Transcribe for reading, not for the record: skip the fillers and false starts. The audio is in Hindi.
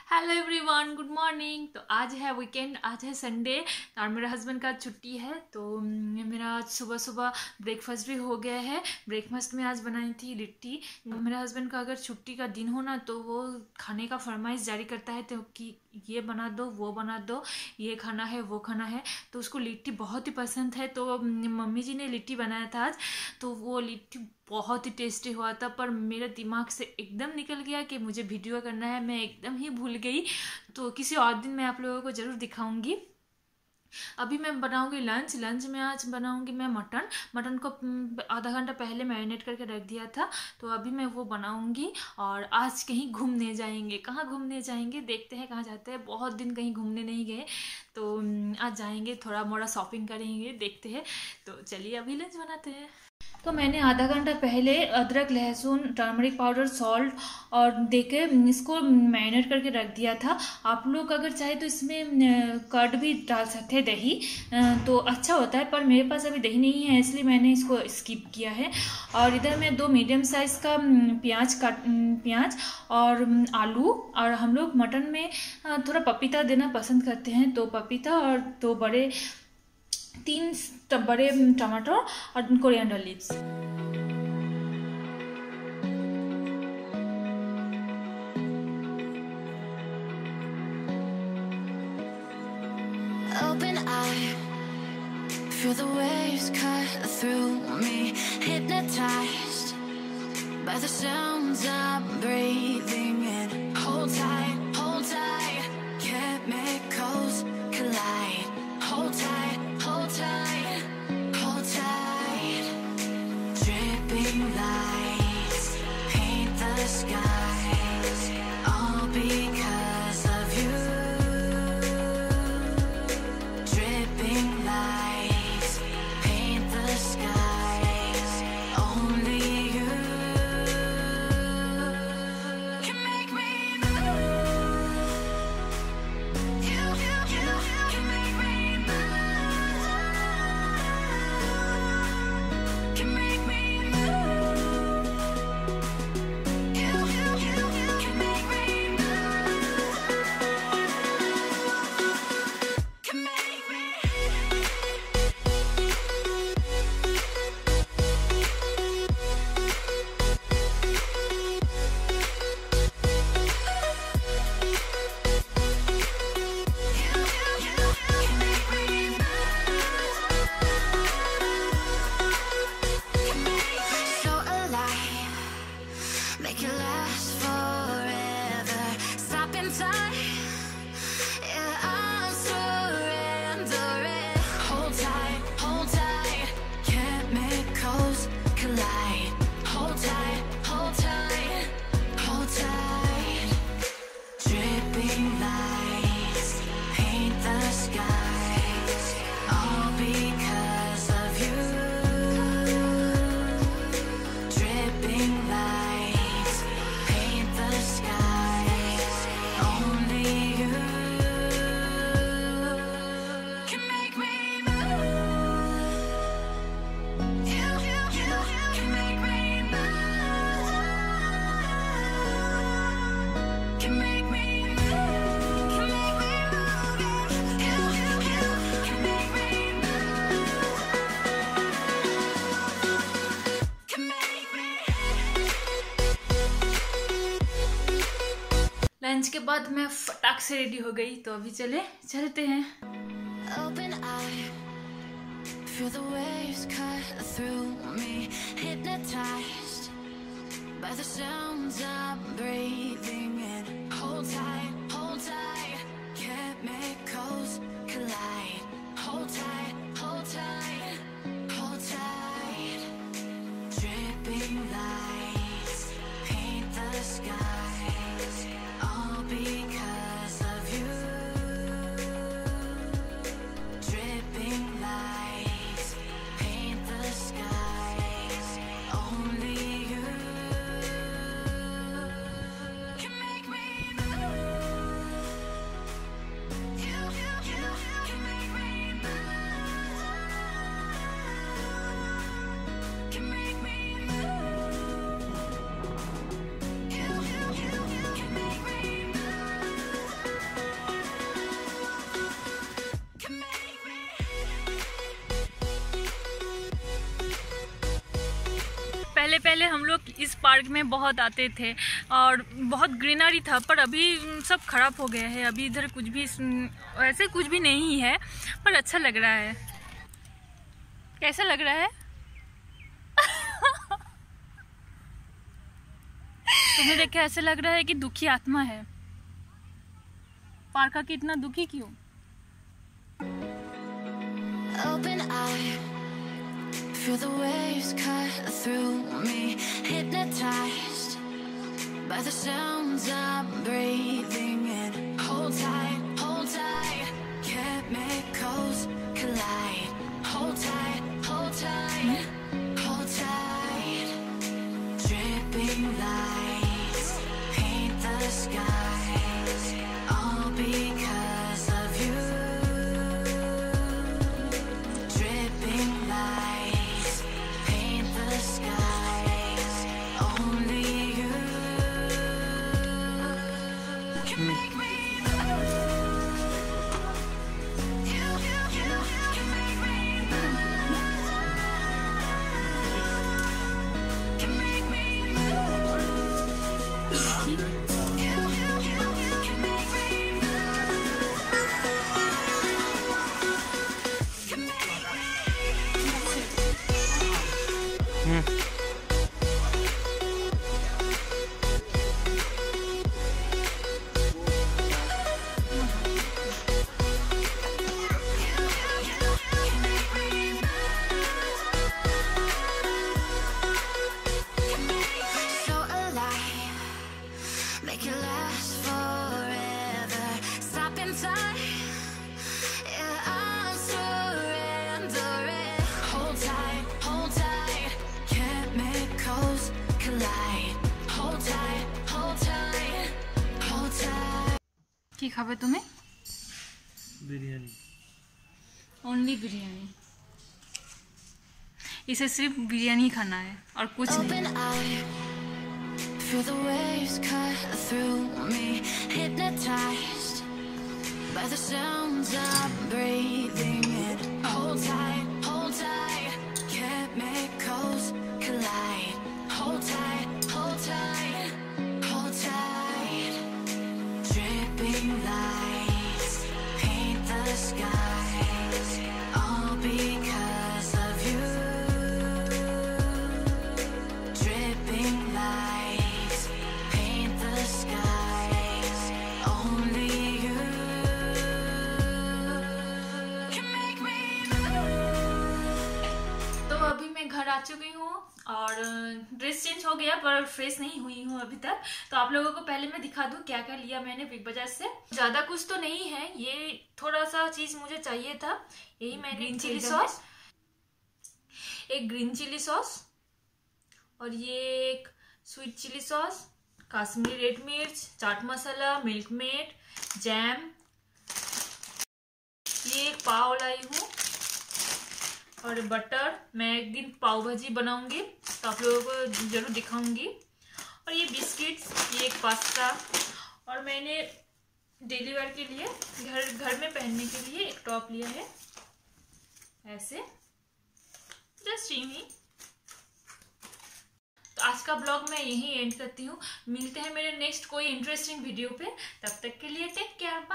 Hello everyone, good morning. तो आज है वीकेंड, आज है संडे और मेरे हस्बैंड का छुट्टी है। तो मेरा आज सुबह सुबह ब्रेकफास्ट भी हो गया है। ब्रेकफास्ट में आज बनाई थी लिट्टी। मेरे हस्बैंड का अगर छुट्टी का दिन हो ना तो वो खाने का फरमाइश जारी करता है तो कि ये बना दो, वो बना दो, ये खाना है, वो खाना है। तो उसको लिट्टी बहुत ही पसंद है। तो मम्मी जी ने लिट्टी बनाया था आज, तो वो लिट्टी बहुत ही टेस्टी हुआ था। पर मेरे दिमाग से एकदम निकल गया कि मुझे वीडियो करना है, मैं एकदम ही भूल गई। तो किसी और दिन मैं आप लोगों को ज़रूर दिखाऊंगी। अभी मैं बनाऊंगी लंच में आज बनाऊंगी मैं मटन को आधा घंटा पहले मैरिनेट करके रख दिया था। तो अभी मैं वो बनाऊंगी और आज कहीं घूमने जाएंगे। कहाँ घूमने जाएंगे देखते हैं, कहाँ जाते हैं। बहुत दिन कहीं घूमने नहीं गए, तो आज जाएंगे, थोड़ा मोड़ा शॉपिंग करेंगे, देखते हैं। तो चलिए अभी लंच बनाते हैं। तो मैंने आधा घंटा पहले अदरक, लहसुन, टर्मरिक पाउडर, सॉल्ट और देके इसको मैरिनेट करके रख दिया था। आप लोग अगर चाहे तो इसमें कर्ड भी डाल सकते हैं, दही, तो अच्छा होता है। पर मेरे पास अभी दही नहीं है, इसलिए मैंने इसको स्किप किया है। और इधर मैं 2 मीडियम साइज़ का प्याज और आलू, और हम लोग मटन में थोड़ा पपीता देना पसंद करते हैं, तो पपीता और 3 बड़े टमाटर और coriander leaves. Open eye, feel the waves cut through me, hypnotized by the sounds I'm breathing in. Hold tight, chemicals collide. Hold tight, hold tight, hold tight. Dripping lights paint the skies, all because of you. Dripping lights paint the skies, only you can make me move. You can make me move. Can make me move. You can make me move. Can make me. So alive, make it last forever. Stop in time, yeah, I'm surrendering. Hold tight, chemicals collide. Hold tight, hold tight, hold tight. Dripping lights paint the skies, all because of you. Dripping lights paint the skies, only you can make me move. You can make me move. Can make me move. Can make me move. You can make me move. Can make me. Lunch के बाद मैं फटाक से रेडी हो गई, तो अभी चलते हैं। Open eye, feel the waves cut through me, hypnotized by the sounds I'm breathing in. Hold tight, chemicals collide. Hold tight, hold tight. Dripping lights paint the skies, all because of you. Dripping lights paint the skies, only you can make पहले पहले हम लोग इस पार्क में बहुत आते थे और बहुत ग्रीनरी था, पर अभी सब खराब हो गया है। अभी इधर कुछ भी ऐसे कुछ भी नहीं है, पर अच्छा लग रहा है। कैसा लग रहा है? तुम्हें देख के ऐसे लग रहा है कि दुखी आत्मा है। पार्क आके इतना दुखी क्यों? Open eye, feel the waves cut through me, hypnotized by the sounds I'm breathing in. Hold tight, chemicals collide. Hold tight, hold tight. Dripping lights paint the skies, all because of you. Dripping lights paint the skies, only you can make me move. You can make me move. Can make me move. You can make me move. Can make me. So alive, make it last forever. Stop in time, yeah, I'm surrendering. Hold tight, chemicals collide. Hold tight, hold tight. কি খাবে তুমি? बिरयानी। ओनली बिरयानी। इसे सिर्फ बिरयानी खाना है और कुछ नहीं। Open eye, feel the waves cut through me, hypnotized by the sounds I'm breathing in. Hold tight, chemicals collide. Hold tight, hold tight. Dripping lights paint the skies, all because of you. Dripping lights paint the skies, only you can make me move. तो अभी मैं घर आ चुकी हूँ और ड्रेस चेंज हो गया, पर फ्रेश नहीं हुई हूँ अभी तक। तो आप लोगों को पहले मैं दिखा दूँ क्या क्या लिया मैंने बिग बाजार से। ज़्यादा कुछ तो नहीं है, ये थोड़ा सा चीज़ मुझे चाहिए था। यही मैंने ग्रीन चिली सॉस, एक ग्रीन चिली सॉस, और ये एक sweet chilli sauce, Kashmiri red मिर्च, chaat masala, milkmaid, jam, ये एक पाव लाई हूँ और बटर। मैं एक दिन पाव भाजी बनाऊंगी तो आप लोगों को जरूर दिखाऊंगी। और ये बिस्किट्स, ये एक पास्ता, और मैंने डेली वेयर के लिए घर में पहनने के लिए एक टॉप लिया है ऐसे, जस्ट यूं। तो आज का ब्लॉग मैं यहीं एंड करती हूँ। मिलते हैं मेरे नेक्स्ट कोई इंटरेस्टिंग वीडियो पे। तब तक के लिए टेक केयर,